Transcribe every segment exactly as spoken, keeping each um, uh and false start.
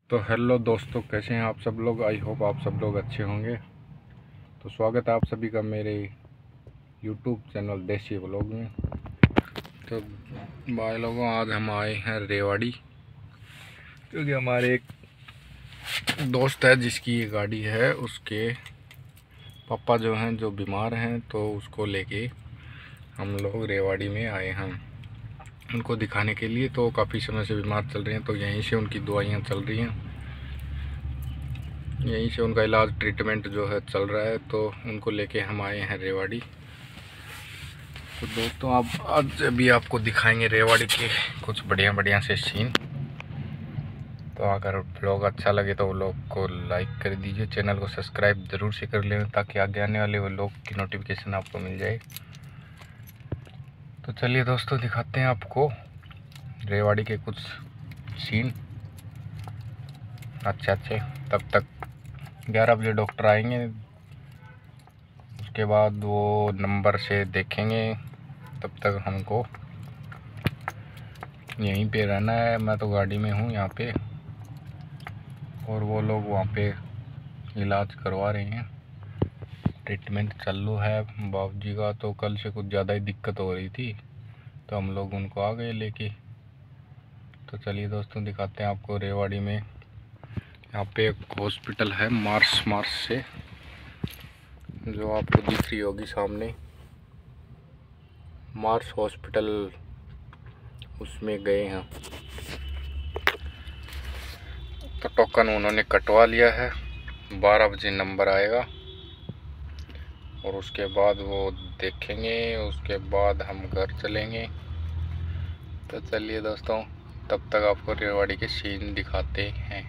तो हेलो दोस्तों, कैसे हैं आप सब लोग। आई होप आप सब लोग अच्छे होंगे। तो स्वागत है आप सभी का मेरे यूट्यूब चैनल देसी व्लॉग में। तो भाई लोगों, आज हम आए हैं रेवाड़ी, क्योंकि हमारे एक दोस्त है जिसकी ये गाड़ी है, उसके पापा जो हैं जो बीमार हैं, तो उसको लेके हम लोग रेवाड़ी में आए हैं उनको दिखाने के लिए। तो काफ़ी समय से बीमार चल रहे हैं, तो यहीं से उनकी दवाइयाँ चल रही हैं, यहीं से उनका इलाज ट्रीटमेंट जो है चल रहा है। तो उनको लेके हम आए हैं रेवाड़ी। तो दोस्तों, आप आज अभी आपको दिखाएंगे रेवाड़ी के कुछ बढ़िया बढ़िया से सीन। तो अगर ब्लॉग अच्छा लगे तो व्लॉग को लाइक कर दीजिए, चैनल को सब्सक्राइब ज़रूर से कर लें, ताकि आगे आने वाले व्लॉग की नोटिफिकेशन आपको मिल जाए। तो चलिए दोस्तों, दिखाते हैं आपको रेवाड़ी के कुछ सीन अच्छे अच्छे। तब तक ग्यारह बजे डॉक्टर आएंगे, उसके बाद वो नंबर से देखेंगे। तब तक हमको यहीं पे रहना है। मैं तो गाड़ी में हूँ यहाँ पे, और वो लोग वहाँ पे इलाज करवा रहे हैं, ट्रीटमेंट चालू है। बाबू जी का तो कल से कुछ ज़्यादा ही दिक्कत हो रही थी, तो हम लोग उनको आ गए लेके। तो चलिए दोस्तों, दिखाते हैं आपको रेवाड़ी में। यहाँ पे एक हॉस्पिटल है मार्स मार्स से, जो आपको दिख रही होगी सामने, मार्स हॉस्पिटल, उसमें गए हैं। तो टोकन उन्होंने कटवा लिया है, बारह बजे नंबर आएगा, और उसके बाद वो देखेंगे, उसके बाद हम घर चलेंगे। तो चलिए दोस्तों, तब तक आपको रेवाड़ी के सीन दिखाते हैं।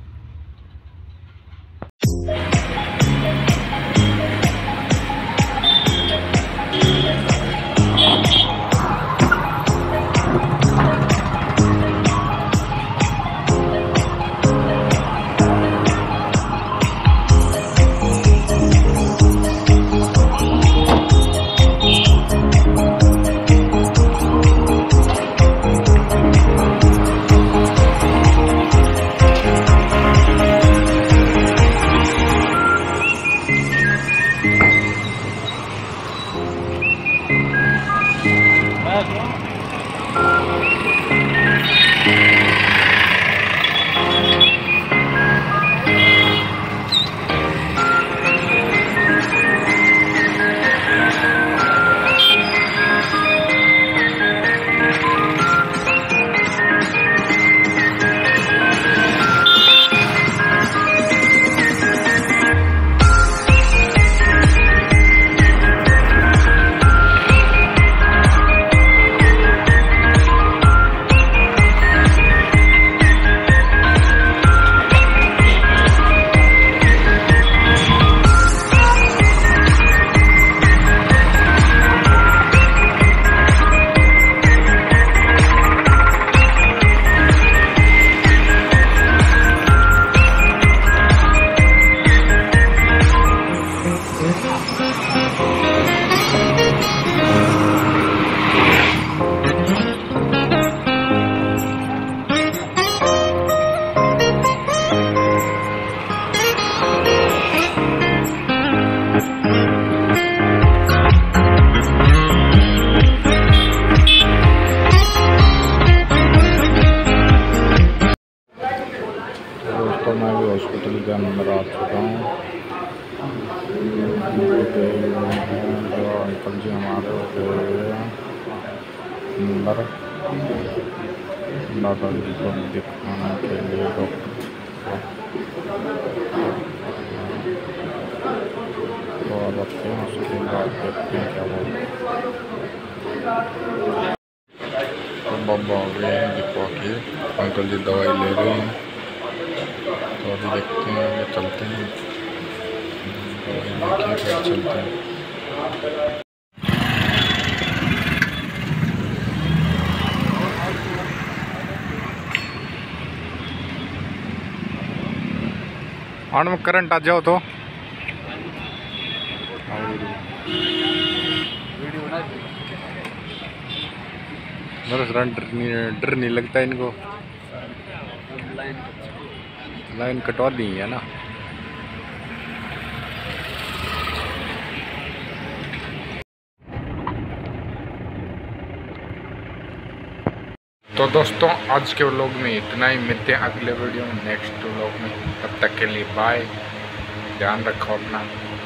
तो मैं भी हॉस्पिटल के अंदर आ चुका हूँ। जो अंकल जी हमारे अंदर दादा जी को दिखाने के लिए डॉक्टर तो अब रखते हैं, उसके बाद देखते हैं क्या बोलते हैं। तो बाबा आ गए हैं दिखवा के, अंकल जी दवाई ले रहे हैं। तो अभी देखते हैं, आगे चलते हैं, दवाई लेके फिर चलते हैं। आन में करंट आ जाओ तो मेरा डर नहीं डर नहीं लगता इनको। लाइन कटवा दी है ना। तो दोस्तों आज के व्लॉग में इतना ही, मिलते हैं अगले वीडियो में नेक्स्ट व्लॉग में। तब तक के लिए बाय, ध्यान रखो अपना।